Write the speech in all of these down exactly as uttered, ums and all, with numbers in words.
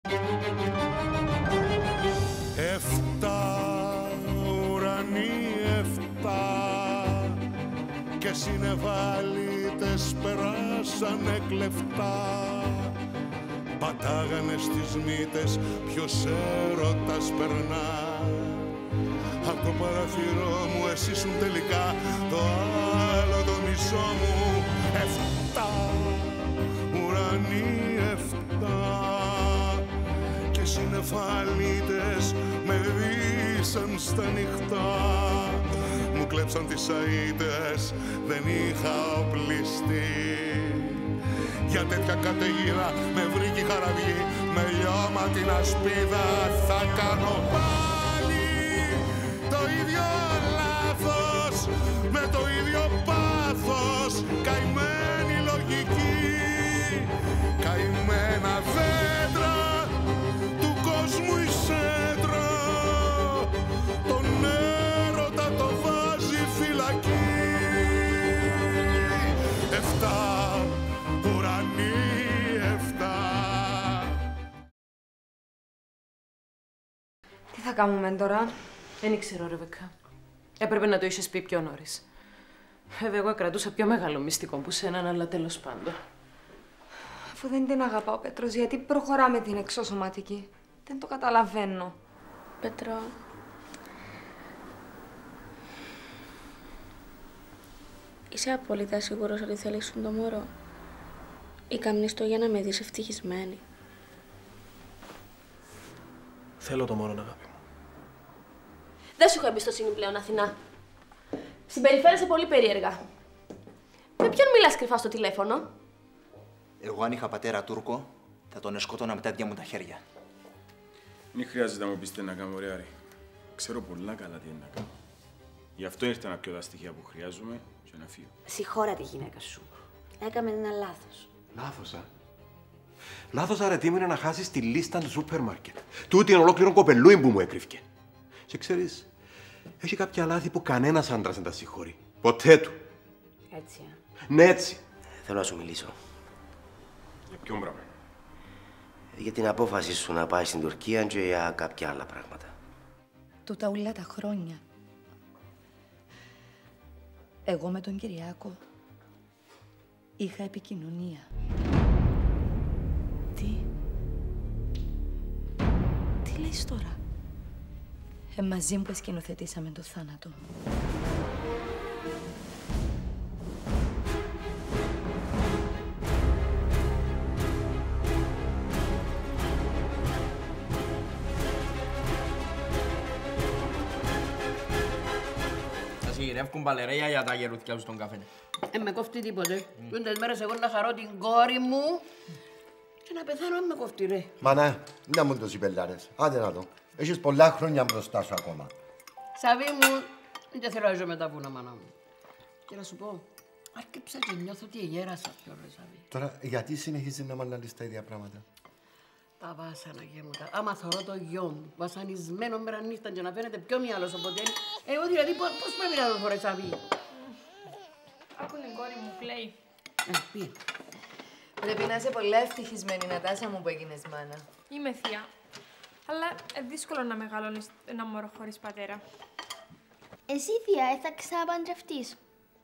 Εφτά ουρανοί, εφτά και συνεβάλιτες περάσανε κλεφτά. Πατάγανε στις μύτες ποιος έρωτας περνά. Απ' το παραθυρό μου εσύ ήσουν τελικά το άλλο το μισό μου. Εφτά ουρανοί, εφτά και συννεφαλίτες με δύσαν στα νυχτά. Μου κλέψαν τις αΐτες, δεν είχα οπλιστεί. Για τέτοια καταιγίδα με βρήκε η χαραυγή, με λιώμα την ασπίδα θα κάνω πάλι το ίδιο λάθος, με το ίδιο πάθος, καημένη λογική, καημένα δέντρα του κόσμου η σέντρα, τον έρωτα το βάζει φυλακή. Εφτά ουρανοί, εφτά. Τι θα κάνουμε τώρα? Δεν ξέρω, Ρεβεκά. Έπρεπε να το είχες πει πιο νωρίς. Βέβαια, εγώ κρατούσα πιο μεγάλο μυστικό που σέναν, αλλά τέλος πάντων. Αφού δεν την αγαπά ο Πέτρος, γιατί προχωράμε την εξωσωματική? Δεν το καταλαβαίνω. Πέτρο... Είσαι απόλυτα σίγουρος ότι θέλεις το μωρό? Ή καμνείς το για να με δεις ευτυχισμένη? Θέλω το μωρό, αγάπη μου. Δεν σου έχω εμπιστοσύνη πλέον, Αθηνά. Συμπεριφέρεσαι πολύ περίεργα. Με ποιον μιλάς κρυφά στο τηλέφωνο? Εγώ αν είχα πατέρα Τούρκο, θα τον σκότωνα με τα ίδια μου τα χέρια. Δεν χρειάζεται να μου πείτε να κάνω ωραία, ρε. Ξέρω πολλά καλά τι είναι να κάνω. Γι' αυτό ήρθα να πιω τα στοιχεία που χρειάζομαι και να φύγω. Συγχώρα τη γυναίκα σου. Έκαμε ένα λάθος. Λάθος, α. Λάθος αρετή είναι να χάσεις τη λίστα του σούπερ μάρκετ. Τούτη είναι ολόκληρο κοπελούι που μου έκρυφκε. Και ξέρεις, έχει κάποια λάθη που κανένας άντρας δεν τα συγχωρεί. Ποτέ του. Έτσι, α. Ναι, έτσι. Θέλω να σου μιλήσω. Για ποιον πράγμα? Για την απόφαση σου να πάει στην Τουρκία και για κάποια άλλα πράγματα. Τούτα ούλα τα χρόνια. Εγώ με τον Κυριάκο είχα επικοινωνία. Τι? Τι λες τώρα? Ε, μαζί μου σκηνοθετήσαμε το θάνατο. Σας γυρεύκουν παλαιρέια για τα γερούθια σου στον καφέ. Ε, με κόφτει τίποτε. Mm. Τούντες μέρες εγώ να χαρώ την κόρη μου και να πεθάνω με κόφτει, ρε. Μάνα, να μου το συμπελάρες. Άντε να το. Έχεις πολλά χρόνια μπροστά σου ακόμα. Σαβί μου, δεν θέλω να ζω με τα βουνά, μάνα μου. Και να σου πω, άρκεψα και νιώθω ότι γέρασα πιο, ρε Σαβί. Τώρα, γιατί συνεχίζεις να μ' αναλύσεις τα ίδια πράγματα? Τα βάσανα και μου τα... Άμα θωρώ το γιο μου, βασανισμένο μέρα νύχτα και να φαίνεται πιο μυαλός οπότε... Εγώ δηλαδή πώς πρέπει να το θωρώ, Σαβί? Άκου την κόρη μου, κλαίει. Ε, πει. Πρέπει να είσαι πολύ ευτυχισμένη, Νατάσα μου, που έγινες μάνα. Είμαι θεία. Αλλά είναι δύσκολο να μεγαλώνεις ένα μωρό χωρίς πατέρα. Εσύ, θεία, ε, θα ξαναπαντρευτείς?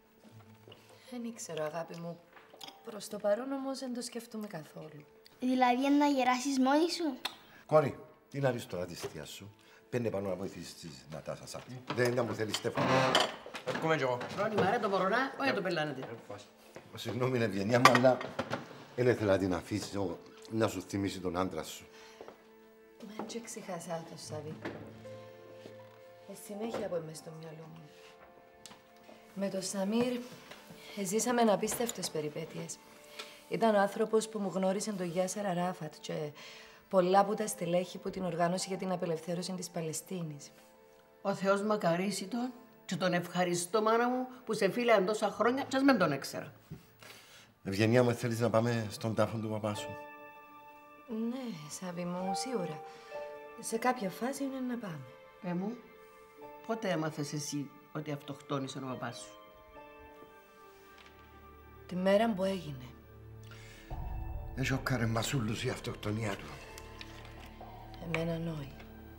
Δεν ήξερα, αγάπη μου. Προς το παρόν όμως δεν το σκέφτομαι καθόλου. Δηλαδή να γεράσεις μόνη σου? Κόρη, τι να ρίξεις τώρα τη θεία σου? Πέντε πάνω να βοηθήσεις τη Νατάσα, σαν. Δεν ήταν που θέλει, Στέφανο. Έρχομαι κι εγώ. Φρόνημα, ρε το μωρονά, όχι το πελάνετε. Συγγνώμη, είναι ευγενία μου, αλλά δεν ήθελα να την αφήσεις να σου θυμίσει τον άντρα σου. Μα δεν και ξεχάσα το, Σαβί. Ε, συνέχεια που είμαι στο μυαλό μου. Με τον Σαμίρ ζήσαμε απίστευτες περιπέτειες. Ήταν ο άνθρωπος που μου γνώρισε τον Γιάσερ Αράφατ και πολλά από τα στελέχη που την οργάνωσε για την απελευθέρωση της Παλαιστίνης. Ο Θεός μακαρίσει τον και τον ευχαριστώ, μάνα μου, που σε φίλεαν τόσα χρόνια και ας μην τον έξερα. Ευγενία μου, θέλεις να πάμε στον τάφο του παπά σου? Ναι, Σάβη μου, σίγουρα. Σε κάποια φάση είναι να πάμε. Πε μου, πότε έμαθες εσύ ότι αυτοκτόνησε ο παπάς σου? Τη μέρα που έγινε. Έχει ο καρεμπασούλους η αυτοκτονία του. Εμένα νόη.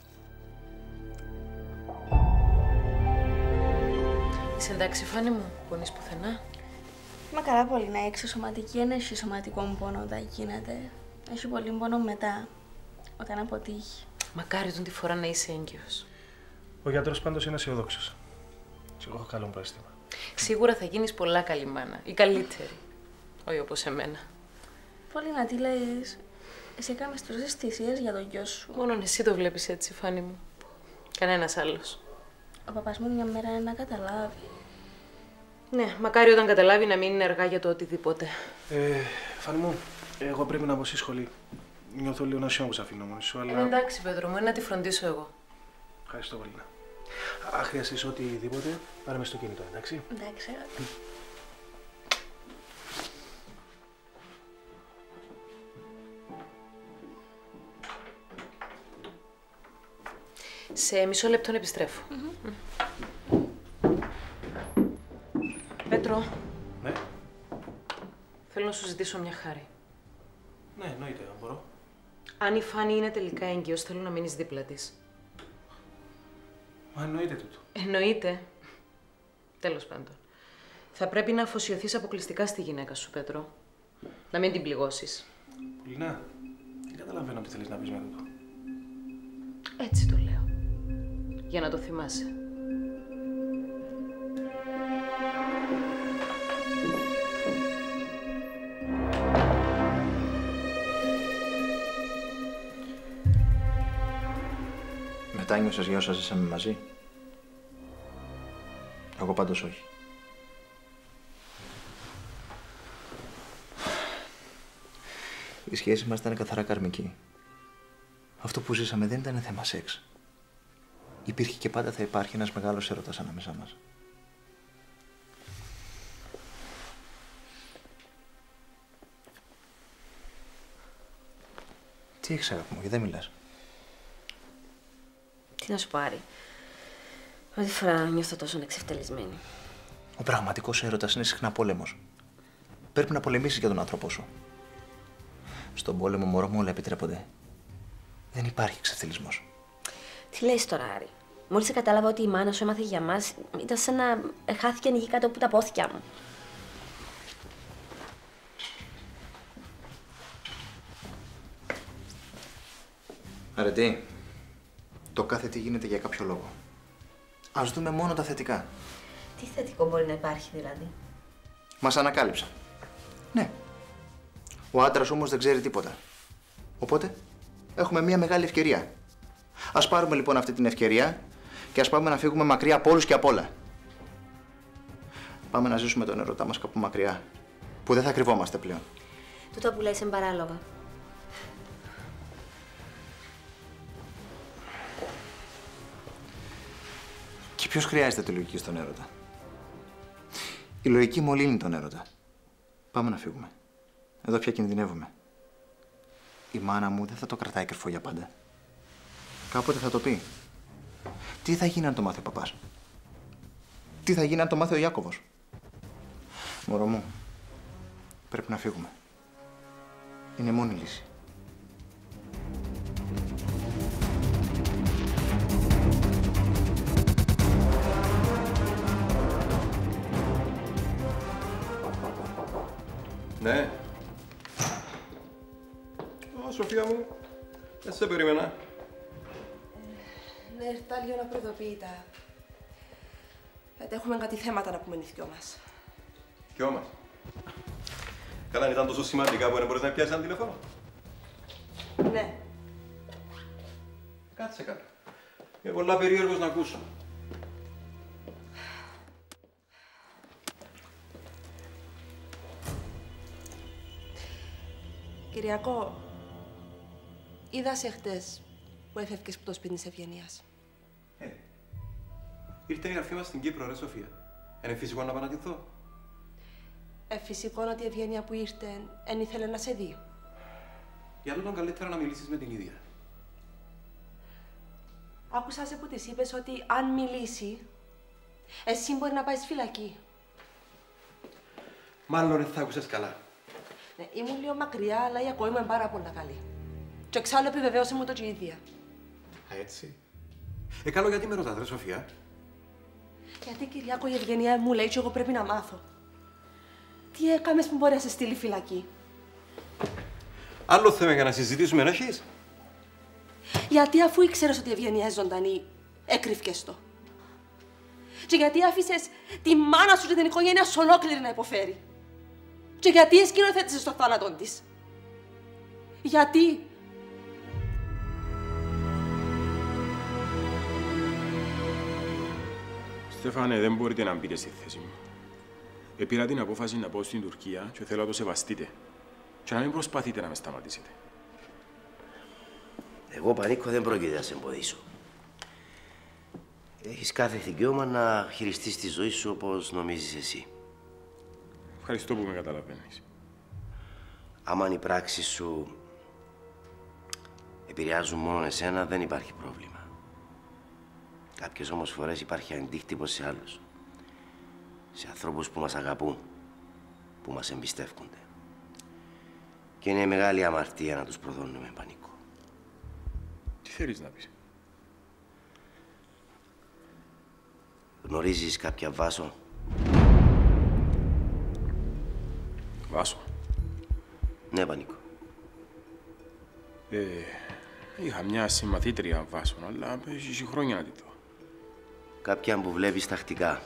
Είσαι εντάξει, Φάνη μου, πονείς πουθενά? Μα καλά πολύ να έχει σωματική, δεν έχει σωματικό πόνο όταν γίνεται. Έχει πολύ πόνο μετά, όταν αποτύχει. Μακάρι τον τη φορά να είσαι έγκυος. Ο γιατρός πάντως είναι αισιοδόξος. Και εγώ έχω καλό πρόστιμα. Σίγουρα θα γίνεις πολλά καλή μάνα. Η καλύτερη. Όχι όπως εμένα. Πολύ να τι λες. Εσύ έκανες τόσες θυσίες για τον γιο σου. Μόνο εσύ το βλέπεις έτσι, Φάνη μου. Κανένας άλλος. Ο παπάς μου μια μέρα να καταλάβει. Ναι, μακάρι όταν καταλάβει να μην είναι αργά για το οτιδήποτε. Ε, Φάνη μου, εγώ πρέπει να μπω στη σχολή. Νιώθω λίγο να σιώμα που σ' αφήνω μόνη σου, αλλά... Ε, εντάξει, Πέτρο μου, είναι να τη φροντίσω εγώ. Ευχαριστώ πολύ. Αν χρειαστείς οτιδήποτε, πάρε με στο κινητό, εντάξει. Εντάξει. Σε μισό λεπτό επιστρέφω. Mm-hmm. Πέτρο. Ναι. Θέλω να σου ζητήσω μια χάρη. Ναι, εννοείται, μπορώ. Αν η Φάνη είναι τελικά έγκυος, θέλω να μείνεις δίπλα της. Μα εννοείται τούτο. Εννοείται. Τέλος πάντων. Θα πρέπει να αφοσιωθείς αποκλειστικά στη γυναίκα σου, Πέτρο. Να μην την πληγώσεις. Πολυνά, δεν καταλαβαίνω τι θέλεις να πεις με τούτο. Έτσι το λέω. Για να το θυμάσαι. Μετά νιώσες για όσα ζήσαμε μαζί. Εγώ πάντως όχι. Η σχέση μας ήταν καθαρά καρμική. Αυτό που ζήσαμε δεν ήταν θέμα σεξ. Υπήρχε και πάντα θα υπάρχει ένας μεγάλος έρωτας ανάμεσά μας. Τι έχεις, αγάπη μου, γιατί δεν μιλάς? Τι να σου πάρει. Πρώτη φορά νιώθω τόσο εξευτελισμένη. Ο πραγματικός έρωτας είναι συχνά πόλεμος. Πρέπει να πολεμήσεις για τον άνθρωπό σου. Στον πόλεμο, μωρό μου, όλα επιτρέπονται. Δεν υπάρχει εξευτελισμός. Τι λες τώρα, Άρη. Μόλις κατάλαβα ότι η μάνα σου έμαθε για μας, ήταν σαν να χάθηκε η γη κάτω από τα πόθηκια μου. Αρετή, το κάθε τι γίνεται για κάποιο λόγο. Ας δούμε μόνο τα θετικά. Τι θετικό μπορεί να υπάρχει, δηλαδή? Μας ανακάλυψα. Ναι. Ο άντρας όμως δεν ξέρει τίποτα. Οπότε, έχουμε μια μεγάλη ευκαιρία. Ας πάρουμε λοιπόν αυτή την ευκαιρία και ας πάμε να φύγουμε μακριά από όλους και από όλα. Πάμε να ζήσουμε τον ερωτά μας κάπου μακριά, που δεν θα κρυβόμαστε πλέον. Τούτα που λες είναι παράλογα. Και ποιος χρειάζεται τη λογική στον έρωτα? Η λογική μολύνει τον έρωτα. Πάμε να φύγουμε. Εδώ πια κινδυνεύουμε. Η μάνα μου δεν θα το κρατάει κρυφό για πάντα. Κάποτε θα το πει. Τι θα γίνει αν το μάθει ο παπάς? Τι θα γίνει αν το μάθει ο Ιάκωβος? Μωρό μου, πρέπει να φύγουμε. Είναι η μόνη λύση. Ναι. Ω, Σοφία μου, δεν σε περίμενα. Ναι, ήρθα λίγο να προειδοποιήτα. Γιατί έχουμε κάτι θέματα να πούμε οι δυο μας. Δυο μας. Καλά, αν ήταν τόσο σημαντικά που δεν μπορείς να πιάσεις ένα τηλέφωνο. Ναι. Κάτσε κάτω. Είμαι πολλά περίεργος να ακούσω. Κυριακό, είδα σε χτες που έφευγες από το σπίτι της Ευγενίας. Ε, ήρθε η γραφή μας στην Κύπρο, ρε Σοφία. Είναι φυσικό να παρατηθώ. Ε, φυσικό ότι η Ευγενία που ήρθε δεν ήθελε να σε δει. Για τούτον καλύτερα να μιλήσεις με την ίδια. Άκουσα σε που της είπες ότι αν μιλήσει, εσύ μπορεί να πάει στη φυλακή. Μάλλον δεν θα άκουσες καλά. Ναι, ήμουν λίγο μακριά, αλλά η ακόμη είμαι πάρα πολύ καλή. Και εξάλλου επιβεβαίωσε μου το και η ίδια. Α, έτσι. Ε, καλό, γιατί με ρωτάτε, ρε Σοφία. Γιατί, Κυριάκο, η Ευγενία μου λέει και εγώ πρέπει να μάθω. Τι έκαμες που μπορεί να σε στείλει φυλακή. Άλλο θέμα για να συζητήσουμε, να έχεις. Γιατί αφού ήξερες ότι η Ευγενία είναι ζωντανή, έκρυφκες το. Και γιατί άφησες τη μάνα σου και την οικογένεια σου ολόκληρη να υποφέρει. Και γιατί εσκηνοθέτησες το θάνατο της. Γιατί. Στέφανε, δεν μπορείτε να μπείτε στη θέση μου. Επήρα την απόφαση να πάω στην Τουρκία και θέλω να το σεβαστείτε. Και να μην προσπαθείτε να με σταματήσετε. Εγώ, Πανίκο, δεν πρόκειται να σε εμποδίσω. Έχεις κάθε δικαίωμα να χειριστείς τη ζωή σου όπως νομίζεις εσύ. Ευχαριστώ που με καταλαβαίνεις. Άμα οι πράξεις σου επηρεάζουν μόνο εσένα, δεν υπάρχει πρόβλημα. Κάποιες όμως φορές υπάρχει αντίκτυπος σε άλλους. Σε ανθρώπους που μας αγαπούν, που μας εμπιστεύκονται. Και είναι μεγάλη αμαρτία να τους προδώνουμε, Πανίκο. Τι θέλεις να πεις? Γνωρίζεις κάποια Βάσο? Βάσο. Ναι, Πανίκο. Ε, είχα μια συμμαθήτρια Βάσο, αλλά έχει χρόνια να τη δω. Κάποια που βλέπεις τακτικά.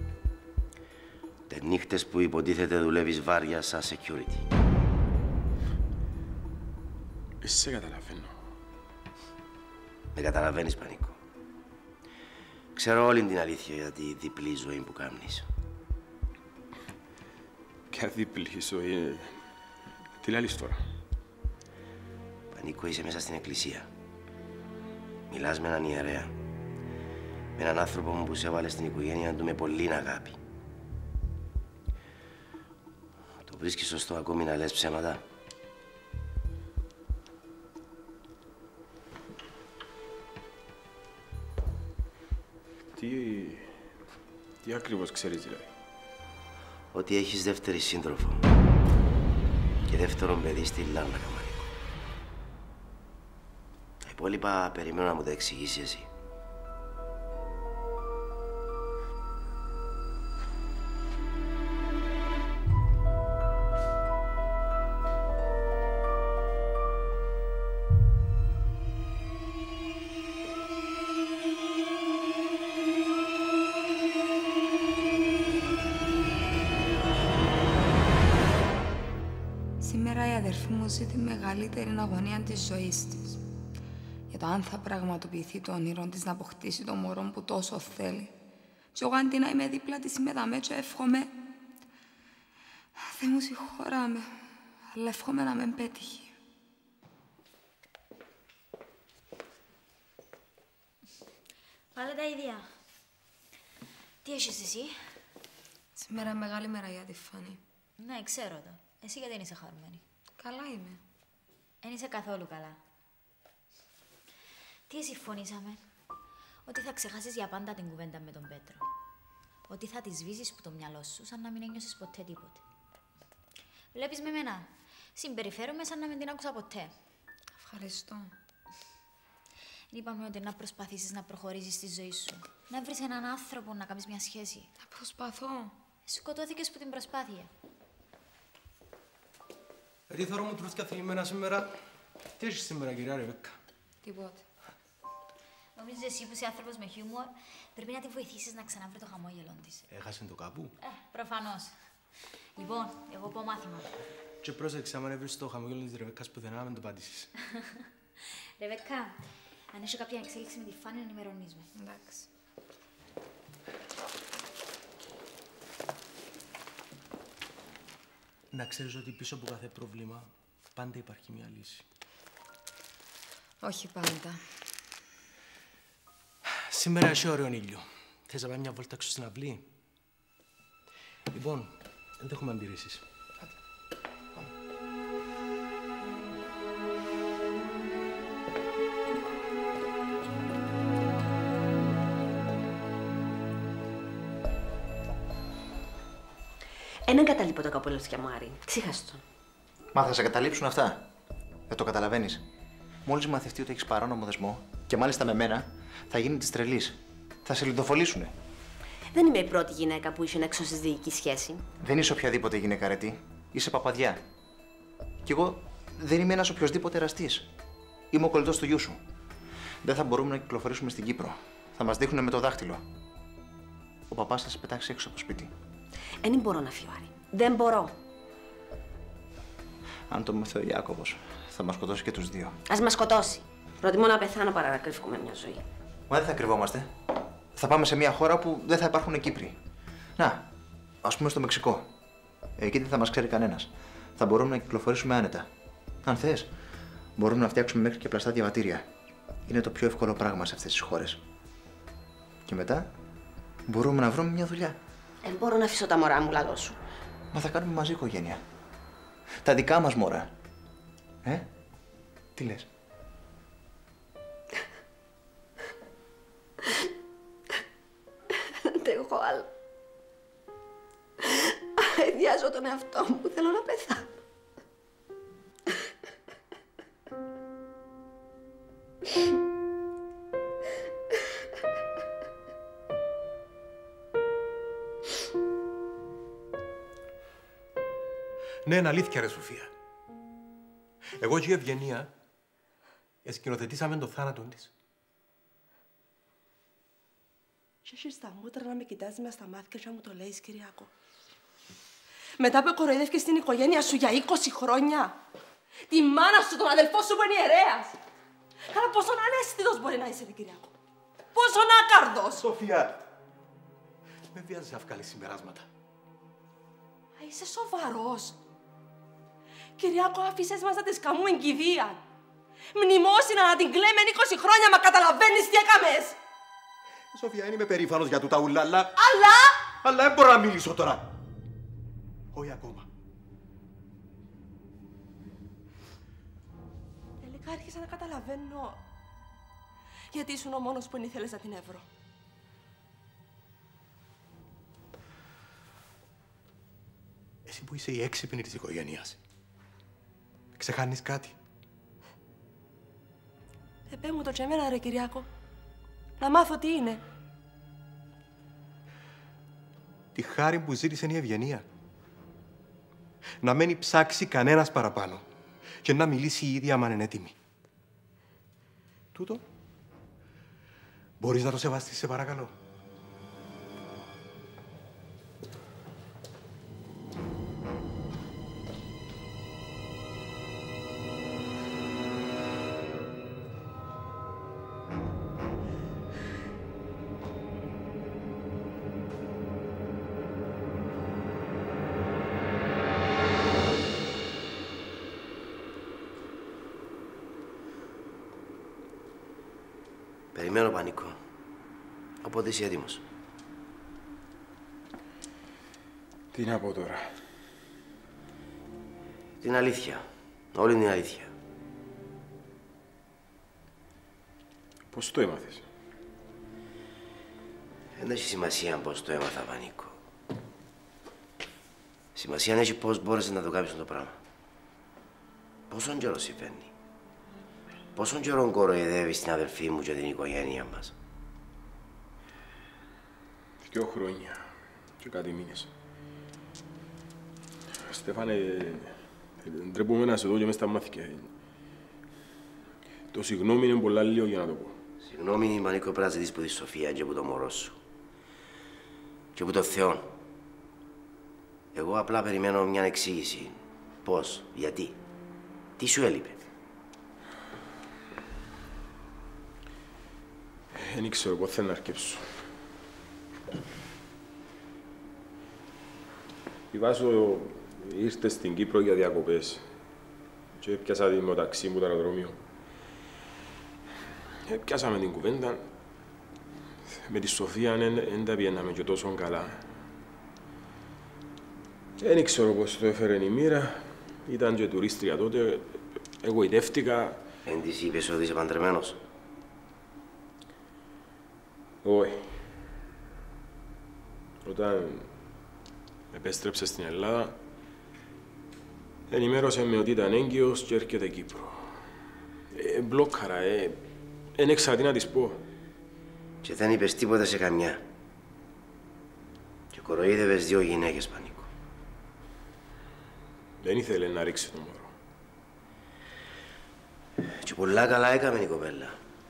Τε νύχτες που υποτίθεται δουλεύεις βάρια σαν security. Εσύ σε καταλαβαίνω. Με καταλαβαίνεις, Πανίκο. Ξέρω όλη την αλήθεια για τη διπλή ζωή που κάνεις. Ποια διπλή ζωή? Τι λες τώρα? Πανίκο, είσαι μέσα στην εκκλησία. Μιλάς με έναν ιερέα. Με έναν άνθρωπο που σε έβαλε στην οικογένεια του με πολλή αγάπη. Το βρίσκεις σωστό ακόμη να λες ψέματα? Τι... Τι ακριβώς ξέρεις, δηλαδή? Ότι έχεις δεύτερη σύντροφο. Και δεύτερον παιδί στη Λάρνακα, Πανίκο. Τα υπόλοιπα περιμένω να μου τα εξηγήσεις εσύ. Σήμερα η αδερφή μου ζει τη μεγαλύτερη αγωνία της ζωής της. Για το αν θα πραγματοποιηθεί το όνειρο της να αποκτήσει το μωρό που τόσο θέλει. Και εγώ αντί να είμαι δίπλα της είμαι δαμέ και εύχομαι... Θεέ μου συγχωράμε, αλλά εύχομαι να με πέτυχε. Πάλι τα ίδια. Τι έχεις εσύ? Σήμερα μεγάλη μέρα για τη Φάνη. Ναι, ξέρω το. Εσύ γιατί δεν είσαι χαρούμενη? Καλά είμαι. Δεν είσαι καθόλου καλά. Τι συμφωνήσαμε? Ότι θα ξεχάσεις για πάντα την κουβέντα με τον Πέτρο. Ότι θα τη σβήσεις που το μυαλό σου σαν να μην ένιωσες ποτέ τίποτε. Βλέπεις με μένα. Συμπεριφέρομαι σαν να μην την άκουσα ποτέ. Ευχαριστώ. Είπαμε ότι να προσπαθήσεις να προχωρήσεις στη ζωή σου. Να βρεις έναν άνθρωπο να κάνεις μια σχέση. Θα προσπαθώ. Σκοτώθηκες που την προσπάθεια. Τι θέλω μου τρούθηκα θελημένα σήμερα. Τι έχεις σήμερα, κυρία Ρεβέκκα? Τίποτε. Νομίζω εσύ που είσαι άνθρωπος με χιούμορ, πρέπει να τη βοηθήσεις να ξαναβρει το χαμόγελο της. Έχασε το κάπου? Ε, προφανώς. Λοιπόν, εγώ πω μάθημα. Και πρόσεξε, άμα έβρεις το χαμόγελο της Ρεβέκκας πουθενά, μην το πάτησες. Ρεβέκκα, αν έχει κάποια εξέλιξη με τη Φάνη, να ενημερώνεις με. Εντάξει. Να ξέρεις ότι πίσω από κάθε πρόβλημα πάντα υπάρχει μια λύση. Όχι πάντα. Σήμερα έχει ωραίο ήλιο. Θες να πάει μια βόλτα έξω στην αυλή? Λοιπόν, δεν έχουμε αντιρρήσεις. Εν εγκαταλείπω το καπολότσια μου, Άρη. Ξέχασε το. Μα θα σε καταλήψουν αυτά. Δεν το καταλαβαίνεις. Μόλις μαθευτεί ότι έχεις παράνομο δεσμό, και μάλιστα με μένα, θα γίνει της τρελής. Θα σε λιδοφολήσουνε. Δεν είμαι η πρώτη γυναίκα που είσαι έξω στη διοική σχέση. Δεν είσαι οποιαδήποτε γυναίκα, αρετή. Είσαι παπαδιά. Κι εγώ δεν είμαι ένας οποιοσδήποτε εραστής. Είμαι ο κολλητός του γιού σου. Δεν θα μπορούμε να κυκλοφορήσουμε στην Κύπρο. Θα μας δείχνουνε με το δάχτυλο. Ο παπάς θα σε πετάξει έξω από το σπίτι. Δεν μπορώ να φύγω, Άρη. Δεν μπορώ. Αν το μάθει ο Ιάκωβος, θα μας σκοτώσει και τους δύο. Ας μας σκοτώσει. Προτιμώ να πεθάνω παρά να κρύβουμε μια ζωή. Μα δεν θα κρυβόμαστε. Θα πάμε σε μια χώρα που δεν θα υπάρχουν Κύπροι. Να, ας πούμε στο Μεξικό. Εκεί δεν θα μας ξέρει κανένας. Θα μπορούμε να κυκλοφορήσουμε άνετα. Αν θες, μπορούμε να φτιάξουμε μέχρι και πλαστά διαβατήρια. Είναι το πιο εύκολο πράγμα σε αυτές τις χώρες. Και μετά μπορούμε να βρούμε μια δουλειά. Δεν μπορώ να αφήσω τα μωρά μου, λαλό σου. Μα θα κάνουμε μαζί οικογένεια. Τα δικά μας μωρά. Ε, τι λες? Δεν αντέχω άλλο. Αειδιάζω τον εαυτό μου, θέλω να πεθάνω. Ναι, είναι αλήθεια, ρε Σοφία. Εγώ και η Ευγενία εσκηνοθετήσαμε το θάνατο της. Και έχεις τα μούτρα να με κοιτάζει μες στα μάτια και να μου το λέεις, Κυριακό. Μετά που κοροϊδεύκες την οικογένεια σου για είκοσι χρόνια, τη μάνα σου, τον αδελφό σου που είναι ιερέας. Καλά, πόσο ανέστητος μπορεί να είσαι, Κυριακό. Πόσο άκαρδος. Σοφία, με βιάζεις να βγάλεις συμπεράσματα. Α, είσαι σοβαρός. Κυριακό, άφησες μας να της καμούμε κηδεία. Μνημόσυνα να την κλαίμε είκοσι χρόνια, μα καταλαβαίνεις τι έκαμες. Σοφία, δεν είμαι περήφανος για τούτα ούλα, αλλά... Αλλά! Αλλά δεν μπορώ να μιλήσω τώρα. Όχι ακόμα. Τελικά άρχισα να καταλαβαίνω γιατί ήσουν ο μόνος που δεν ήθελες να την έβρω. Εσύ που είσαι η έξυπνη της οικογένειας. Ξεχάνεις κάτι. Ε, πέ μου το και εμένα, ρε Κυριάκο. Να μάθω τι είναι. Τη χάρη που ζήτησε η Ευγενία. Να μένει ψάξει κανένας παραπάνω και να μιλήσει η ίδια άμα είναι έτοιμη. Τούτο μπορείς να το σεβαστείς, σε παρακαλώ. Περιμένω, Πανίκο. Οπότε είσαι έτοιμος. Τι να πω τώρα. Την αλήθεια. Όλη την αλήθεια. Πώς το έμαθες? Δεν έχει σημασία πώς το έμαθα, Πανίκο. Σημασία έχει πώς μπόρεσες να το κάνεις το πράγμα. Πόσον καιρό συμβαίνει. Πόσον καιρό κοροϊδεύεις την αδελφή μου και την οικογένεια μας. Δυο χρόνια και κάτι μήνες. Στέφανε, ντρέπομαι να σε δω και μες στα μάθηκια. Το συγγνώμη είναι πολλά λίγο για να το πω. Συγγνώμη, Μανίκο, πρέπει να ζητήσεις που τη Σοφία και που το μωρό σου. Και που το Θεό. Εγώ απλά περιμένω μια εξήγηση. Πώς, γιατί, τι σου έλειπε. Δεν ήξερα πότε θέλω να αρκέψω. Η Βάσο ήρθε στην Κύπρο για διακοπές και έπιασα τη μεταξύ μου το αεροδρόμιο. Έπιασαμε την κουβέντα. Με τη Σοφία δεν τα πιέναμε και τόσο καλά. Δεν ήξερα πώς το έφερε η μοίρα. Ήταν και τουρίστρια τότε. Εγωιτεύτηκα. Εν της είπες ότι είσαι παντρεμένος. Όχι. Όταν επέστρεψε στην Ελλάδα, ενημέρωσε με ότι ήταν έγκυος και έρχεται Κύπρο. Ε, μπλόκαρα, ε. Εν έξερα τι να της πω. Και δεν είπες τίποτα σε καμιά. Και κοροϊδεύες δύο γυναίκες, Πανίκο. Δεν ήθελε να ρίξει το μωρό. Και πολλά καλά έκαμε η κοπέλα.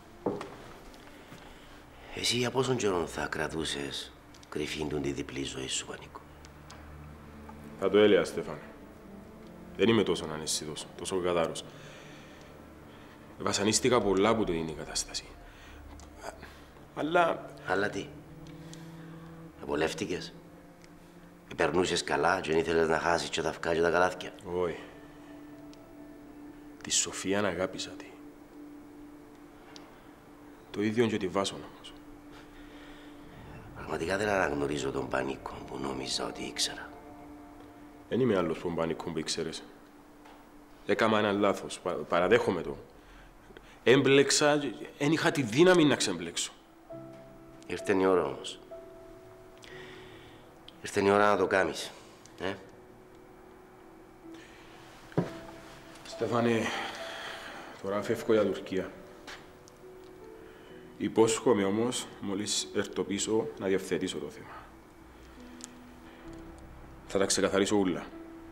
Εσύ για πόσον καιρό θα κρατούσες κρυφήν του τη διπλή ζωή σου, Πανίκο? Θα το έλεγα, Στέφανε. Δεν είμαι τόσο αναισθητός, τόσο κατάρρος. Βασανίστηκα πολλά από το είναι η κατάσταση. Αλλά... Αλλά τι? Απολεύτηκες? Περνούσες καλά και δεν ήθελες να χάσεις και τα αυκά και τα καλάθκια? Όχι. Τη Σοφία να αγάπησα τη. Το ίδιο και τη Βάσον όμως. Πραγματικά δεν αναγνωρίζω τον Πανίκο που νόμιζα ότι ήξερα. Δεν είμαι άλλος που Πανίκο που ήξερες. Έκανα ένα λάθος, πα, παραδέχομαι το. Έμπλεξα, δεν είχα τη δύναμη να ξεμπλέξω. Ήρθε η ώρα όμως. Ήρθε η ώρα να το κάνεις. Ε? Στέφανε, τώρα φεύγω για Τουρκία. Υπόσχομαι όμως, μόλις έρθω πίσω, να διευθετήσω το θέμα. Θα τα ξεκαθαρίσω όλα.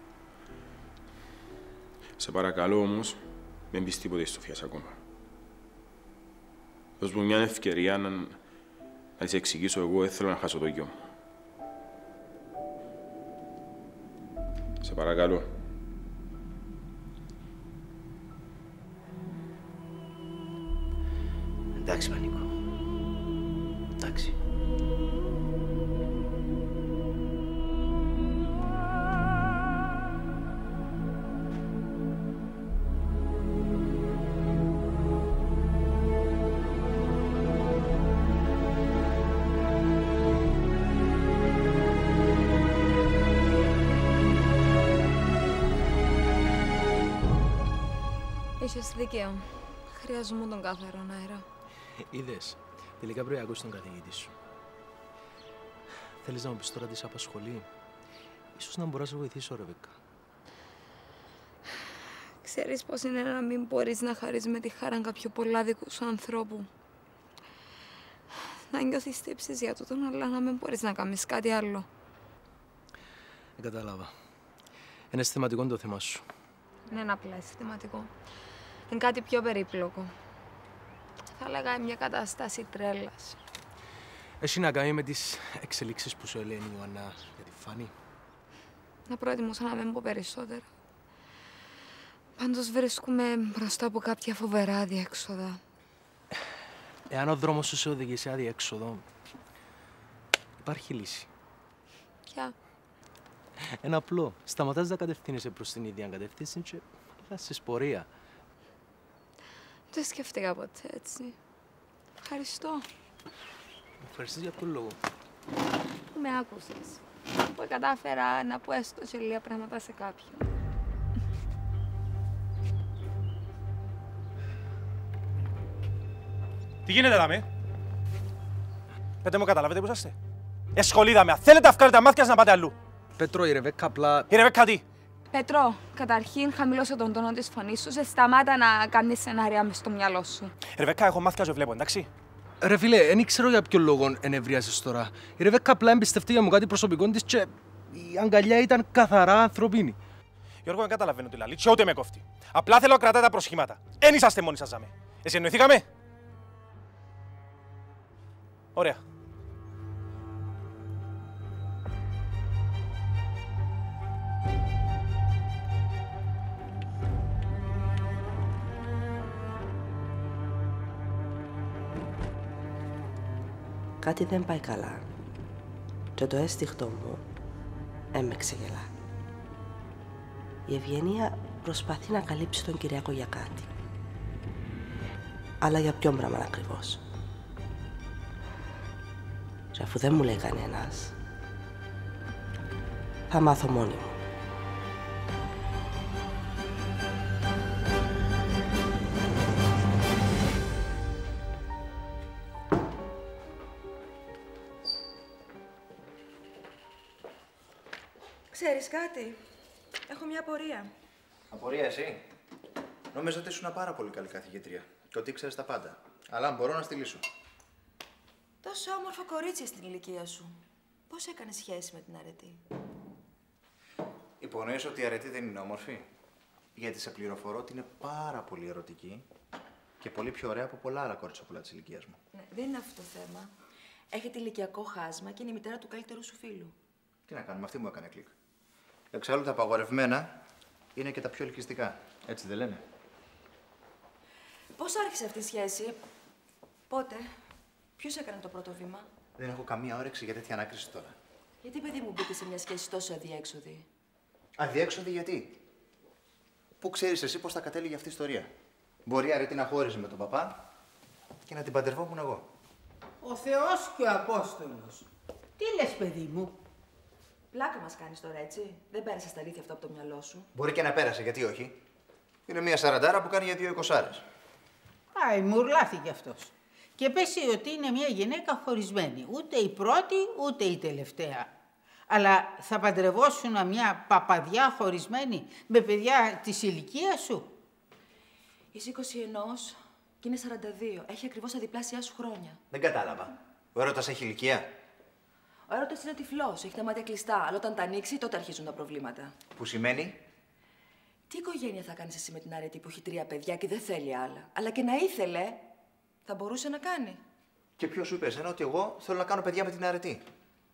Σε παρακαλώ όμως, μην πεις τίποτε της Σοφίας ακόμα. Δώσ' μου μια ευκαιρία να, να της εξηγήσω εγώ, δεν θέλω να χάσω το γιο μου. Σε παρακαλώ. Εντάξει, Πανίκο. Εντάξει. Έχεις δίκαιο. Χρειαζόμουν τον καθαρό αέρα. Είδες, τελικά πρέπει να ακούσεις τον καθηγητή σου. Θέλεις να μου πεις τώρα τι σε απασχολεί? Ίσως να μπορώ να σε βοηθήσω, Ρεβέκκα. Ξέρεις πώς είναι να μην μπορείς να χαρείς με τη χαρά κάποιου πολλάδικου σου ανθρώπου. Να νιώθεις τύψεις για τούτον, αλλά να μην μπορείς να κάνεις κάτι άλλο. Δεν κατάλαβα. Είναι αισθηματικό το θέμα σου. Δεν είναι απλά αισθηματικό. Είναι κάτι πιο περίπλοκο. Θα έλεγα μια κατάσταση τρέλας. Έχει να κάνει με τις εξελίξεις που σου έλεγε η Ιωάννα για τη Φάνη. Να προτιμούσα να μην πω περισσότερα. Πάντως βρίσκουμε μπροστά από κάποια φοβερά αδιέξοδα. Εάν ο δρόμος σου σε οδηγεί σε αδιέξοδο, υπάρχει λύση. Ποια? Ένα απλό. Σταματάς να κατευθύνεσαι προς την ίδια κατεύθυνση και αλλάζεις πορεία. Δεν σκέφτηκα ποτέ έτσι. Ευχαριστώ. Ευχαριστείς για ποιο λόγο? Που με άκουσες. Που κατάφερα να πω έστω και λίγα πράγματα σε κάποιον. Τι γίνεται δάμε? Πετε μου, καταλάβετε που είσαστε? Εσχολίδα με. Θέλετε να βγάλετε τα μάτια να πάτε αλλού. Πέτρο, η Ρεβέκκα απλά... Η Ρεβέκκα τι? Πέτρο, καταρχήν χαμηλώσε τον τόνο της φωνής σου, σε σταμάτα να κάνεις σενάρια μες στο μυαλό σου. Ρεβέκκα, έχω μάθει και βλέπω, εντάξει. Ρε φίλε, δεν ξέρω για ποιο λόγο ενευρίασες τώρα. Η Ρεβέκκα απλά εμπιστευτεί για μου κάτι προσωπικό της και η αγκαλιά ήταν καθαρά ανθρωπίνη. Γιώργο, δεν καταλαβαίνω τι λαλεί, και ούτε με κόφτει. Απλά θέλω να κρατάτε τα προσχήματα. Εν είσαστε μόνοι σας, ζάμε. Εσύ εννοηθήκαμε? Ωραία. Κάτι δεν πάει καλά και το αίσθηκτο μου έμαι ξεγελά. Η Ευγενία προσπαθεί να καλύψει τον Κυριακό για κάτι. Αλλά για ποιον πράγμα ακριβώς? Και αφού δεν μου λέει κανένας, θα μάθω μόνη μου. Ξέρεις κάτι, έχω μια απορία. Απορία εσύ? Νόμιζα ότι ήσουν πάρα πολύ καλή καθηγήτρια και ότι ήξερες τα πάντα. Αλλά μπορώ να στη λύσω. Τόσο όμορφο κορίτσι στην ηλικία σου. Πώς έκανε σχέση με την αρετή? Υπονοείς ότι η αρετή δεν είναι όμορφη? Γιατί σε πληροφορώ ότι είναι πάρα πολύ ερωτική και πολύ πιο ωραία από πολλά άλλα κοριτσόπουλα της ηλικίας μου. Ναι, δεν είναι αυτό το θέμα. Έχετε ηλικιακό χάσμα και είναι η μητέρα του καλύτερου σου φίλου. Τι να κάνουμε, αυτή μου έκανε κλικ. Εξάλλου τα απαγορευμένα είναι και τα πιο ελκυστικά. Έτσι δεν λένε? Πώς άρχισε αυτή η σχέση? Πότε? Ποιος έκανε το πρώτο βήμα? Δεν έχω καμία όρεξη για τέτοια ανάκριση τώρα. Γιατί, παιδί μου, μπήκε σε μια σχέση τόσο αδιέξοδη? Αδιέξοδη γιατί? Πού ξέρεις εσύ πώς θα κατέληγε αυτή η ιστορία? Μπορεί η αρετή να χώριζε με τον παπά και να την παντρευόμουν εγώ. Ο Θεός και ο Απόστολος. Τι λες, παιδί μου? Πλάκα μας κάνεις τώρα, έτσι? Δεν πέρασε στα αλήθεια αυτό από το μυαλό σου? Μπορεί και να πέρασε, γιατί όχι? Είναι μια σαραντάρα που κάνει για δύο εικοσάρες. Άι, μουρλάθηκε αυτός. Και πες ότι είναι μια γυναίκα χωρισμένη. Ούτε η πρώτη, ούτε η τελευταία. Αλλά θα παντρευόσουν μια παπαδιά χωρισμένη με παιδιά της ηλικίας σου? Είσαι είκοσι ένα και είναι σαράντα δύο. Έχει ακριβώς τα διπλάσια σου χρόνια. Δεν κατάλαβα. Ο έρωτας έχει ηλικία? Ο έρωτας είναι τυφλός, έχει τα μάτια κλειστά. Αλλά όταν τα ανοίξει, τότε αρχίζουν τα προβλήματα. Που σημαίνει? Τι οικογένεια θα κάνεις εσύ με την αρετή που έχει τρία παιδιά και δεν θέλει άλλα? Αλλά και να ήθελε, θα μπορούσε να κάνει. Και ποιος σου είπε εσένα ότι εγώ θέλω να κάνω παιδιά με την αρετή?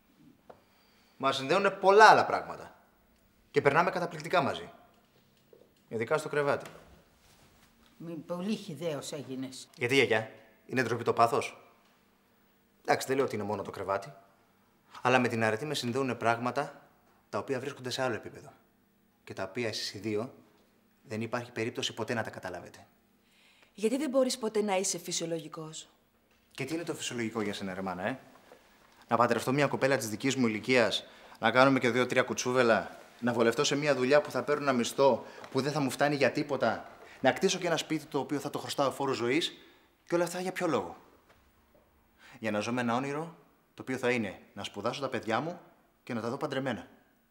Μας συνδέουν πολλά άλλα πράγματα. Και περνάμε καταπληκτικά μαζί. Ειδικά στο κρεβάτι. Με πολύ χυδαίος έγινες. Γιατί, γιαγιά, είναι ντροπή το πάθος? Εντάξει, δεν λέω ότι είναι μόνο το κρεβάτι. Αλλά με την αρετή με συνδέουν πράγματα τα οποία βρίσκονται σε άλλο επίπεδο. Και τα οποία εσείς οι δύο δεν υπάρχει περίπτωση ποτέ να τα καταλάβετε. Γιατί δεν μπορείς ποτέ να είσαι φυσιολογικός? Και τι είναι το φυσιολογικό για σένα, ρε μάνα, ε? Να παντρευτώ μια κοπέλα της δικής μου ηλικίας, να κάνουμε και δύο-τρία κουτσούβελα, να βολευτώ σε μια δουλειά που θα παίρνω ένα μισθό που δεν θα μου φτάνει για τίποτα, να κτίσω και ένα σπίτι το οποίο θα το χρωστάω φόρο ζωής και όλα αυτά για ποιο λόγο? Για να ζω με ένα όνειρο το οποίο θα είναι να σπουδάσω τα παιδιά μου και να τα δω παντρεμένα.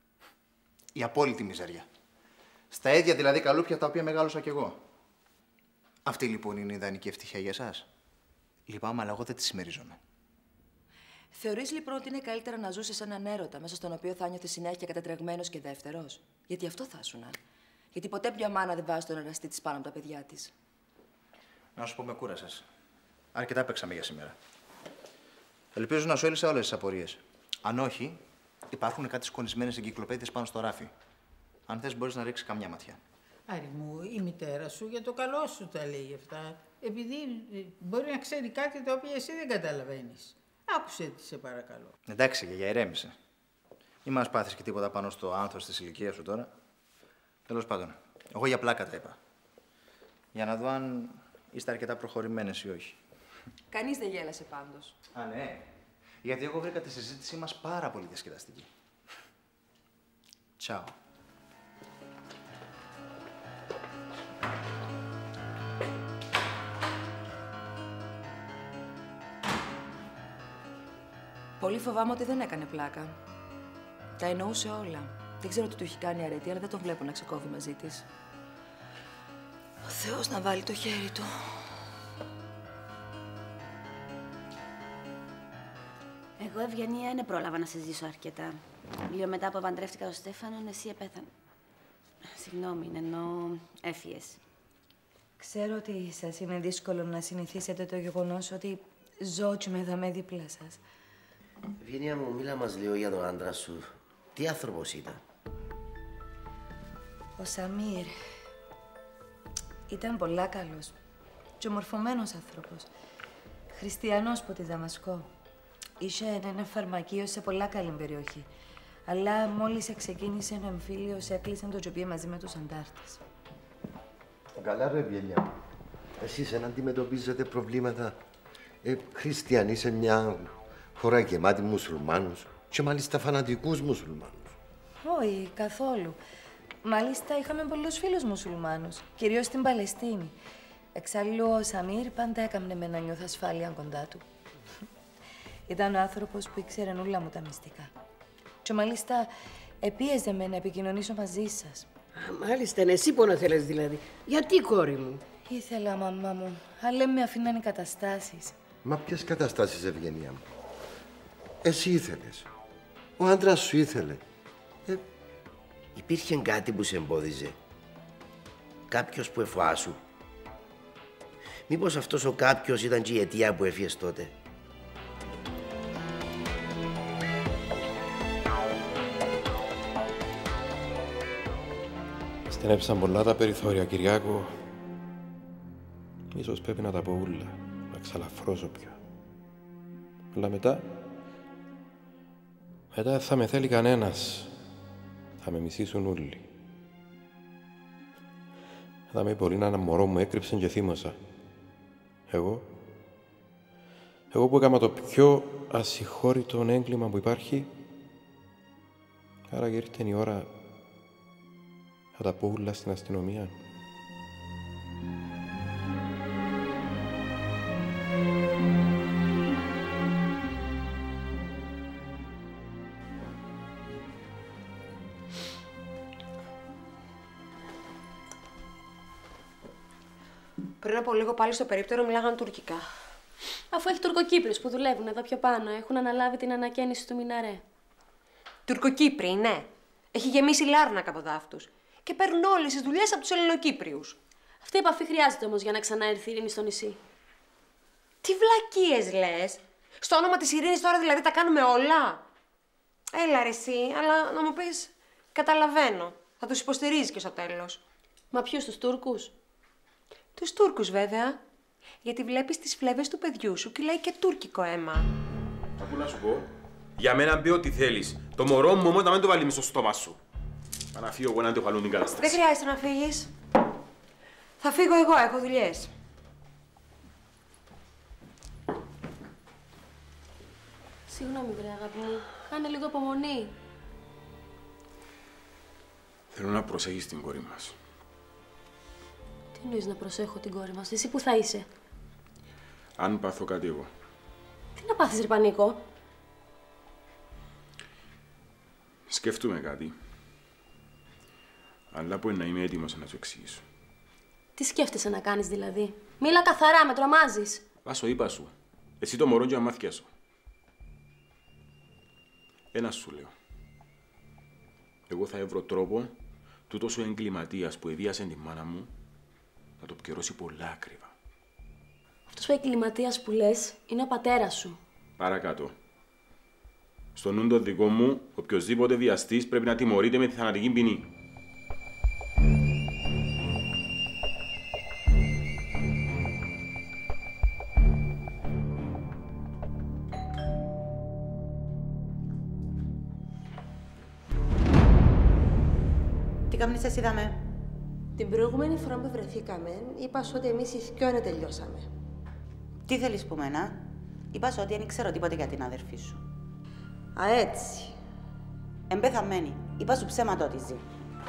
Η απόλυτη μιζέρια. Στα ίδια δηλαδή καλούπια τα οποία μεγάλωσα κι εγώ. Αυτή λοιπόν είναι η ιδανική ευτυχία για εσάς? Λυπάμαι, αλλά εγώ δεν τη συμμερίζομαι. Θεωρείς λοιπόν ότι είναι καλύτερα να ζούσες έναν έρωτα μέσα στον οποίο θα νιώθεις συνέχεια κατατρεγμένος και δεύτερος? Γιατί αυτό θα ήσουν. Γιατί ποτέ μια μάνα δεν βάζει τον εραστή της πάνω από τα παιδιά της. Να σου πω, με κούρασες. Αρκετά παίξαμε για σήμερα. Ελπίζω να σου έλυσα όλες τις απορίες. Αν όχι, υπάρχουν κάτι σκονισμένες εγκυκλοπαίδειες πάνω στο ράφι. Αν θες, μπορείς να ρίξεις καμιά ματιά. Άρη μου, η μητέρα σου για το καλό σου τα λέει αυτά. Επειδή μπορεί να ξέρει κάτι το οποίο εσύ δεν καταλαβαίνεις. Άκουσε τη, σε παρακαλώ. Εντάξει, γιαγιά, ηρέμησε. Μη μας πάθεις και τίποτα πάνω στο άνθος της ηλικίας σου τώρα. Τέλος πάντων, εγώ για πλάκα τα είπα. Για να δω αν είστε αρκετά προχωρημένες ή όχι. Κανείς δεν γέλασε πάντως. Α, ναι. Γιατί εγώ βρήκα τη συζήτησή μας πάρα πολύ διασκεδαστική. Τσάου. Πολύ φοβάμαι ότι δεν έκανε πλάκα. Τα εννοούσε όλα. Δεν ξέρω τι του έχει κάνει η αρετή, αλλά δεν τον βλέπω να ξεκόβει μαζί της. Ο Θεός να βάλει το χέρι του. Εγώ, Ευγενία, δεν πρόλαβα να σε ζήσω αρκετά. Λίγο μετά που παντρεύτηκα τον Στέφανο, εσύ επέθανε. Συγγνώμη, ενώ έφυγες. Ξέρω ότι σας είναι δύσκολο να συνηθίσετε το γεγονός ότι ζω και με δαμέ δίπλα σας. Ευγενία μου, μίλα μας λίγο για τον άντρα σου. Τι άνθρωπος ήταν? Ο Σαμίρ ήταν πολλά καλός και ομορφωμένος άνθρωπος. Χριστιανός από τη Δαμασκό. Είχε ένα φαρμακείο σε πολλά καλή περιοχή. Αλλά μόλις ξεκίνησε ένα εμφύλιο, έκλεισαν το τζοπί μαζί με τους αντάρτες. Καλά ρε Ευγενία μου. Εσείς εν αντιμετωπίζετε προβλήματα ε, χριστιανοί σε μια χώρα γεμάτη μουσουλμάνους και μάλιστα φανατικούς μουσουλμάνους. Όχι, καθόλου. Μάλιστα είχαμε πολλούς φίλους μουσουλμάνους, κυρίως στην Παλαιστίνη. Εξάλλου ο Σαμίρ πάντα έκαμνε με να νιώθω ασφάλεια κοντά του. Ήταν ο άνθρωπος που ήξερε όλα μου τα μυστικά. Και μάλιστα επίεζε με να επικοινωνήσω μαζί σας. Μάλιστα, είναι εσύ που να θέλεις δηλαδή. Γιατί, κόρη μου? Ήθελα, μαμά μου, αλλά με αφήναν οι καταστάσεις. Μα ποιες καταστάσεις, Ευγενία μου? Εσύ ήθελες. Ο άντρας σου ήθελε. Ε, υπήρχε κάτι που σε εμπόδιζε. Κάποιος που εφοάσου. Μήπως αυτός ο κάποιος ήταν και η αιτία που έφυγες τότε? Στενέψαν πολλά τα περιθώρια, Κυριάκο. Ίσως πρέπει να τα πω ούλα, να ξαλαφρώσω πια. Αλλά μετά... Μετά δεν θα με θέλει κανένας. Θα με μισήσουν όλοι. Θα με μπορεί να ένα μωρό μου έκρυψε και θύμωσα. Εγώ... Εγώ που έκανα το πιο ασυγχώρητο έγκλημα που υπάρχει. Άρα και ήρθε η ώρα να τα πω ούλα στην αστυνομία. Πριν από λίγο πάλι στο περίπτερο μιλάγαν τουρκικά. Αφού έχει Τουρκοκύπριους που δουλεύουν εδώ πιο πάνω, έχουν αναλάβει την ανακαίνιση του Μιναρέ. Τουρκοκύπριοι, ναι. Έχει γεμίσει Λάρνακα από δάφτους. Και παίρνουν όλες τις δουλειές από τους Ελληνοκύπριους. Αυτή η επαφή χρειάζεται όμως για να ξαναέρθει η ειρήνη στο νησί. Τι βλακίες λες! Στο όνομα της ειρήνης τώρα δηλαδή τα κάνουμε όλα! Έλα ρε εσύ, αλλά να μου πεις, καταλαβαίνω. Θα τους υποστηρίζει και στο τέλος. Μα ποιους, τους Τούρκους? Τους Τούρκους βέβαια. Γιατί βλέπεις τις φλέβες του παιδιού σου κυλάει και τουρκικό αίμα. Ακού να σου πω, για μένα μπει ό,τι θέλεις. Το μωρό μου όμως να μην το βάλει μες στο στόμα σου. Θα να φύγω εγώ να το χαλούν την κατάσταση. Δεν χρειάζεται να φύγεις. Θα φύγω εγώ, έχω δουλειές. Συγγνώμη, βρε αγάπη μου. Κάνε λίγο απομονή. Θέλω να προσέχεις την κόρη μας. Τι εννοείς να προσέχω την κόρη μας? Εσύ που θα είσαι? Αν πάθω κάτι εγώ. Τι να πάθεις, ρε Πανίκο? Σκέφτομαι κάτι. Αλλά που είναι να είμαι έτοιμος να σου εξηγήσω. Τι σκέφτεσαι να κάνεις δηλαδή? Μίλα καθαρά, με τρομάζεις. Βάσο, είπα σου. Εσύ το μωρό και αμάθηκια σου. Ένα σου λέω. Εγώ θα έβρω τρόπο τούτος ο εγκληματίας που εβίασε τη μάνα μου να το πληρώσει πολλά ακριβά. Αυτός ο εγκληματίας που λες είναι ο πατέρας σου. Παρακάτω. Στο νου το δικό μου, οποιοσδήποτε βιαστής πρέπει να τιμωρείται με τη θανατική ποινή. Τι κάνεις εσύ, δάμε? Την προηγούμενη φορά που βρεθήκαμε, είπα σου ότι εμείς οι δυο είναι τελειώσαμε. Τι θέλεις που μένα? Είπα σου ότι δεν ξέρω τίποτε για την αδερφή σου. Α, έτσι. Εμπεθαμένη. Είπα σου ψέματα ότι ζει.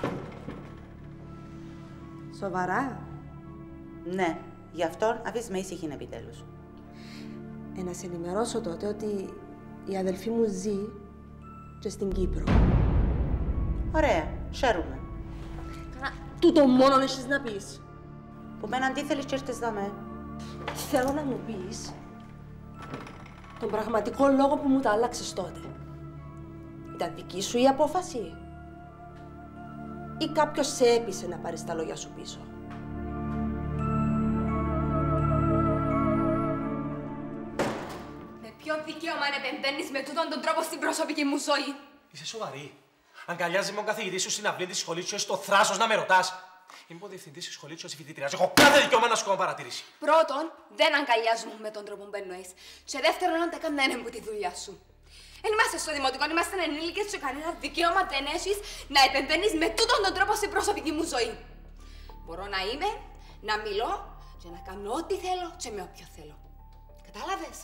Σοβαρά? Ναι. Γι' αυτό αφήσεις με ήσυχη επιτέλους. Ε, να σε ενημερώσω τότε ότι η αδελφή μου ζει και στην Κύπρο. Ωραία. Χαίρομαι. Τούτο μόνο έχεις να πεις. Που μένα τι θέλεις και έρθεις δάμε? Θέλω να μου πεις τον πραγματικό λόγο που μου τα άλλαξες τότε. Ήταν δική σου η απόφαση ή κάποιος σε έπεισε να πάρεις τα λόγια σου πίσω? Με ποιο δικαίωμα να επεμβαίνεις με τούτον τον τρόπο στην προσωπική μου ζωή? Είσαι σοβαρή? Αγκαλιάζει με τον καθηγητή σου στην αυλή τη σχολή σου, έχει το θράσος να με ρωτάς. Είμαι ο διευθυντής της σχολής σου, εσύ φοιτήτριας. Έχω κάθε δικαίωμα να σου κάνω παρατήρηση. Πρώτον, δεν αγκαλιάζουμε με τον τρόπο που εννοείς. Και δεύτερον, αν τα έκανα είναι που τη δουλειά σου. Δεν είμαστε στο δημοτικό, είμαστε ενήλικες και κανένα δικαίωμα δεν έχεις να επεμβαίνεις με τούτον τον τρόπο στην προσωπική μου ζωή. Μπορώ να είμαι, να μιλώ και να κάνω ό,τι θέλω και με όποιο θέλω. Κατάλαβες?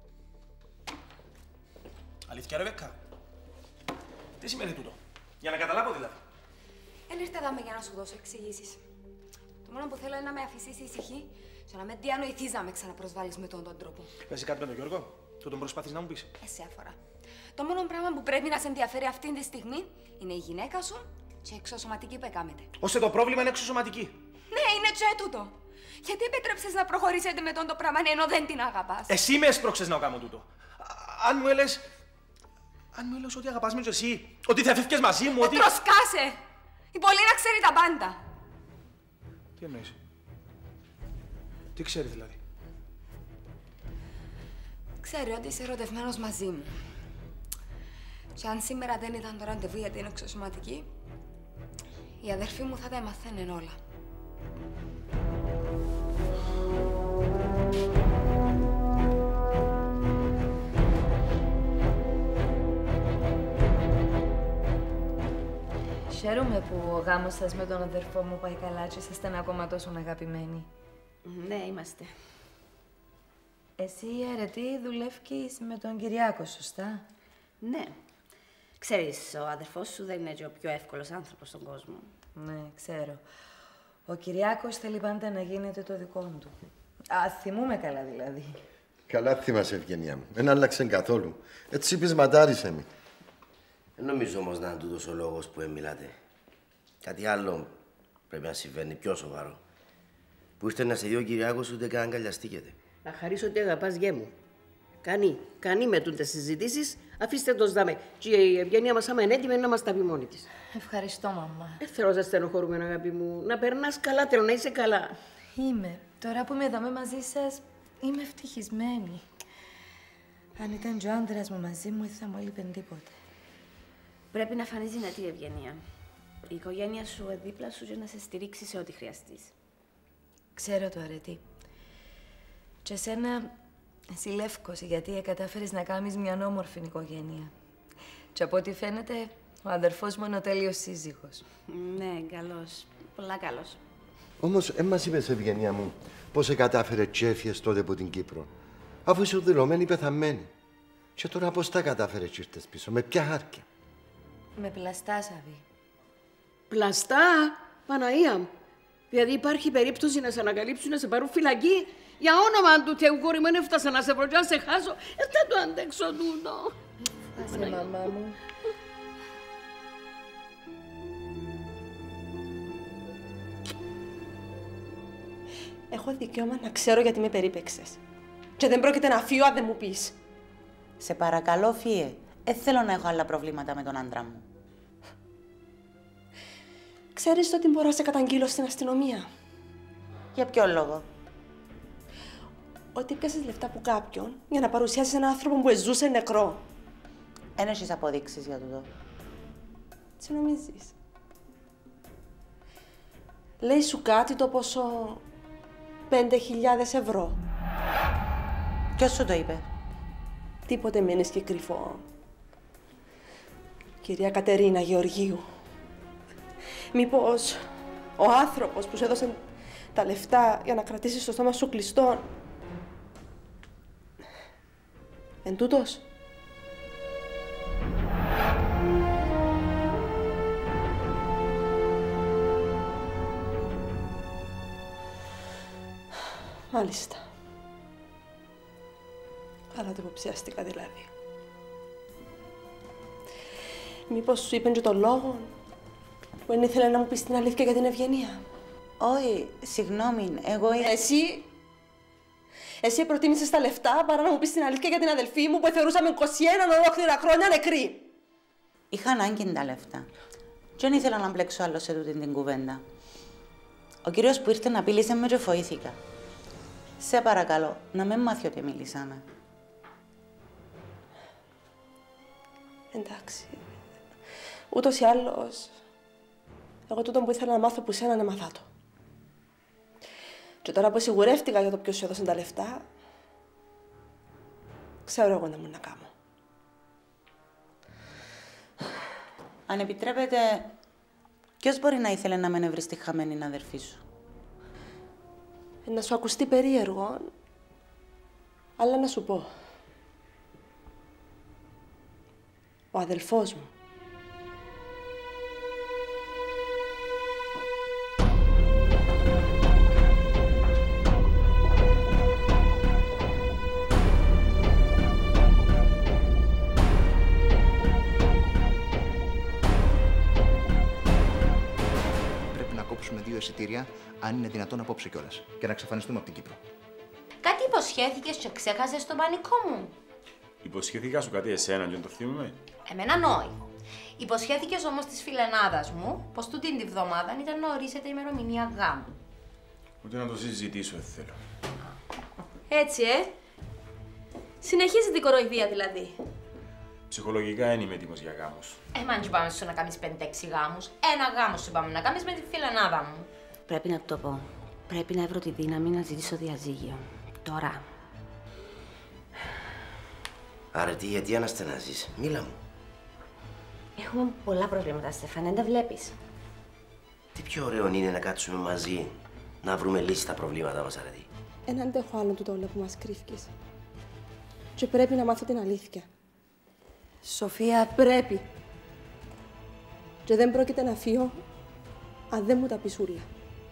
Αλήθεια, Ρεβέκκα. Τι σημαίνει τούτο? Για να καταλάβω δηλαδή. Εν ήρθα δάμε για να σου δώσω εξηγήσεις. Το μόνο που θέλω είναι να με αφήσεις ησυχή και να με διανοηθείς να με ξαναπροσβάλλεις με τον, τον τρόπο. Πες κάτι με τον Γιώργο, του τον προσπαθείς να μου πεις. Εσύ αφορά. Το μόνο πράγμα που πρέπει να σε ενδιαφέρει αυτή τη στιγμή είναι η γυναίκα σου Και εξωσωματική που έκαμετε. Ώστε το πρόβλημα είναι εξωσωματική. Ναι, είναι και τούτο. Γιατί επέτρεψες να προχωρήσετε με τον το πράγμα ενώ δεν την αγαπάς. Εσύ με έσπρωξες να κάνω τούτο. Αν μου έλεγες... Αν μου έλεγες ότι αγαπάς με και εσύ, ότι θα φεύγεις μαζί μου, ότι... Ε, προσκάσε! Η Πολύνα ξέρει τα πάντα. Τι εννοείς? Τι ξέρει δηλαδή? Ξέρει ότι είσαι ερωτευμένος μαζί μου. Και αν σήμερα δεν ήταν το ραντεβού για την εξωσωματική, η αδερφή μου θα τα μαθαίνουν όλα. Χαίρομαι που ο γάμος σας με τον αδερφό μου πάει καλά και είσαστε ακόμα τόσο αγαπημένοι. Ναι, είμαστε. Εσύ, Αρετή, δουλεύεις με τον Κυριάκο, σωστά? Ναι. Ξέρεις, ο αδερφός σου δεν είναι και ο πιο εύκολος άνθρωπος στον κόσμο. Ναι, ξέρω. Ο Κυριάκος θέλει πάντα να γίνεται το δικό του. Α, θυμούμε καλά δηλαδή. Καλά θυμάσαι, Ευγενία μου. Δεν άλλαξε καθόλου. Έτσι πεισματάρισε με. Δεν νομίζω όμως να είναι τούτος ο λόγος που μιλάτε. Κάτι άλλο πρέπει να συμβαίνει πιο σοβαρό. Που ήρθε να σε δει ο Κυριάκος ούτε καν αγκαλιαστήκετε. Να χαρίσω ότι αγαπάς γέ μου. Κανεί, κανεί με τούντες συζητήσεις, αφήστε το σδάμε. Και η Ευγενία μας άμα είναι έτοιμη να μας τα πει μόνη της. Ευχαριστώ, μαμά. Δεν θέλω να σε στενοχωρούμε, αγάπη μου. Να περνάς καλά, θέλω να είσαι καλά. Είμαι. Τώρα που είμαι εδώ μαζί σας, είμαι ευτυχισμένη. Αν ήταν και ο άντρας μου μαζί μου, δεν θα μου έλειπε τίποτε. Πρέπει να φανείς δυνατή, Ευγενία. Η οικογένεια σου είναι δίπλα σου για να σε στηρίξει σε ό,τι χρειαστείς. Ξέρω το, Αρετή. Και εσένα, εσύ Λεύκος, γιατί κατάφερες να κάνεις μια όμορφη οικογένεια. Και από ό,τι φαίνεται, ο αδερφός μου είναι ο τέλειος σύζυγος. Ναι, καλός. Πολλά καλός. Όμως, εν μας είπες, Ευγενία μου, πώς σε κατάφερε και έφυγες τότε από την Κύπρο, αφού είσαι δηλωμένη πεθαμένη. Και τώρα πώς τα κατάφερε και ήρθες πίσω, με ποια χάρκια? Με πλαστά, Σαβή. Πλαστά, Παναία μου. Δηλαδή υπάρχει περίπτωση να σε ανακαλύψουν, να σε πάρουν φυλακή. Για όνομα του Θεού, κόρη μου, δεν έφτασα να σε βρω και να σε χάσω. Ε, δεν το αντέξω τούτο. Άσε, μαμά μου. Έχω δικαίωμα να ξέρω γιατί με περίπαιξες. Και δεν πρόκειται να φύγω αν δεν μου πεις. Σε παρακαλώ, φύε. Δεν θέλω να έχω άλλα προβλήματα με τον άντρα μου. Ξέρεις ότι μπορώ να σε καταγγείλω στην αστυνομία. Για ποιο λόγο? Ότι πιάσες λεφτά από κάποιον για να παρουσιάσεις έναν άνθρωπο που ζούσε νεκρό. Εν έχεις αποδείξεις για τούτο. Τι νομίζεις? Λέει σου κάτι το ποσό πέντε χιλιάδες ευρώ. Ποιος σου το είπε? Τίποτε μείνεις και κρυφό. Κυρία Κατερίνα Γεωργίου. Μήπως ο άνθρωπος που σου έδωσε τα λεφτά για να κρατήσεις το στόμα σου κλειστό εν τούτος? Μάλιστα. Καλά το υποψιαστικά δηλαδή. Μήπως σου είπεν και τον λόγο που δεν ήθελε να μου πεις την αλήθεια για την Ευγενία? Όχι, συγγνώμη, εγώ... Εσύ... Εσύ προτίμησες τα λεφτά παρά να μου πεις την αλήθεια για την αδελφή μου που θεωρούσαμε είκοσι ένα ολόκληρα χρόνια νεκρή. Είχα ανάγκη τα λεφτά. Και δεν ήθελα να μπλέξω άλλο σε τούτη την κουβέντα. Ο κύριος που ήρθε να πήλησε με και φοήθηκα. Σε παρακαλώ, να μην μάθει ότι μιλήσαμε. Εντάξει. Ούτως ή άλλως, εγώ τούτο που ήθελα να μάθω που σένα να μάθα το. Και τώρα που σιγουρεύτηκα για το ποιος σου έδωσε τα λεφτά, ξέρω εγώ να μου να κάνω. Αν επιτρέπετε, ποιος μπορεί να ήθελε να με νευρίσει τη χαμένη αδερφή σου? Ε, να σου ακουστεί περίεργο, αλλά να σου πω. Ο αδελφός μου. σωτηρία, αν είναι δυνατόν απόψε κιόλας. Και να εξαφανιστούμε από την Κύπρο. Κάτι υποσχέθηκες και ξέχασες τον πανικό μου. Υποσχέθηκα σου κάτι εσένα και το θυμούμαι. Εμένα νόη. Υποσχέθηκες όμως της φιλενάδας μου πως τούτη τη βδομάδα ήταν να ορίσετε ημερομηνία γάμου. Ούτε να το συζητήσω δεν θέλω. Έτσι, ε. Συνεχίζει την κοροϊδία δηλαδή. Ψυχολογικά δεν είμαι έτοιμος για γάμους. Ε, μα αν πάμε σου να κάνεις πέντε-έξι γάμους, ένα γάμο σου πάμε να κάνεις με τη φιλενάδα μου. Πρέπει να το πω. Πρέπει να βρω τη δύναμη να ζητήσω διαζύγιο. Τώρα. Άρα τι, γιατί αναστενάζεις. Μίλα μου. Έχουμε πολλά προβλήματα, Στέφανε, δεν τα βλέπεις. Τι πιο ωραίο είναι να κάτσουμε μαζί, να βρούμε λύση στα προβλήματά μας, αρετή. Εν αντέχω άλλον του όλο που μας κρύφκες. Και πρέπει να μάθω την αλήθεια. Σοφία, πρέπει. Και δεν πρόκειται να φύγω αν δεν μου τα πεις ούλα.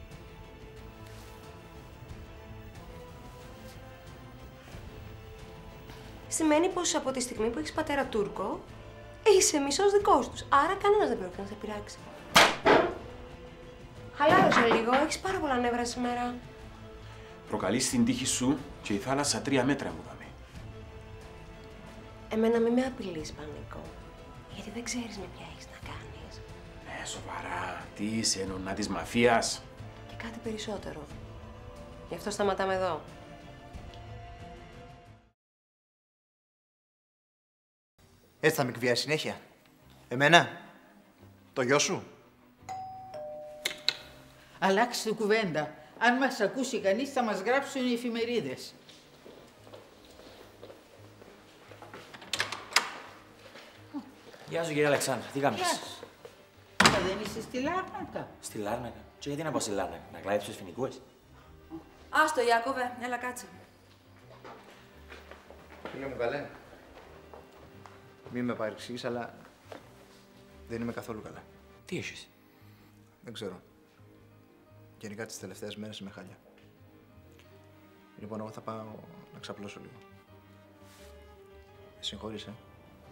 Σημαίνει πως από τη στιγμή που έχεις πατέρα Τούρκο, είσαι μισός δικός τους. Άρα κανένας δεν πρόκειται να σε πειράξει. Χαλάρωσε λίγο, έχεις πάρα πολλά νεύρα σήμερα. Προκαλείς την τύχη σου και η θάλασσα τρία μέτρα μου δάμε. Εμένα μη με απειλείς, Πανικό. Γιατί δεν ξέρεις με ποια έχεις να κάνεις. Ε, σοβαρά. Τι είσαι, νονά της μαφίας. Και κάτι περισσότερο. Γι' αυτό σταματάμε εδώ. Έτσι θα με εκβιάσει συνέχεια. Εμένα. Το γιο σου. Αλλάξτε κουβέντα. Αν μας ακούσει κανείς θα μας γράψουν οι εφημερίδες. Γεια σου, κύριε Αλεξάνδρα. Τι κάνεις? Γεια σου. Μα δεν είσαι στη Λάρνακα? Στη Λάρνακα. Και γιατί να πάω στη Λάρνακα, να κλάψεις τους φοινικούες? Άστο, Ιάκωβε, έλα κάτσε. Φίλε μου, καλέ. Μη με παρεξηγείς, αλλά δεν είμαι καθόλου καλά. Τι έχεις? Δεν ξέρω. Γενικά τις τελευταίες μέρες είμαι χάλια. Λοιπόν, εγώ θα πάω να ξαπλώσω λίγο. Με συγχωρείς, ε.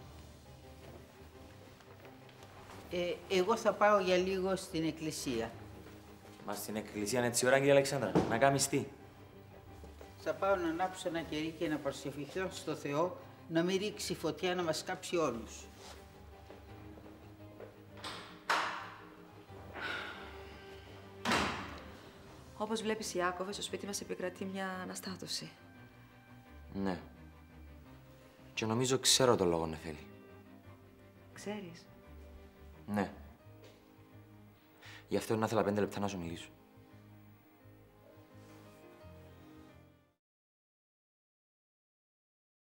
Ε, εγώ θα πάω για λίγο στην εκκλησία. Μα στην εκκλησία είναι έτσι ώρα, κύριε Αλεξάνδρα. Να κάνεις τι? Θα πάω να ανάψω ένα κερί και να προσευχηθώ στο Θεό να μην ρίξει φωτιά να μας κάψει όλους. Όπως βλέπεις, Ιάκωβε, στο σπίτι μας επικρατεί μια αναστάτωση. Ναι. Και νομίζω ξέρω το λόγο, Νεφέλη. Ξέρεις. Ναι. Γι' αυτό να ήθελα πέντε λεπτά να σου μιλήσω.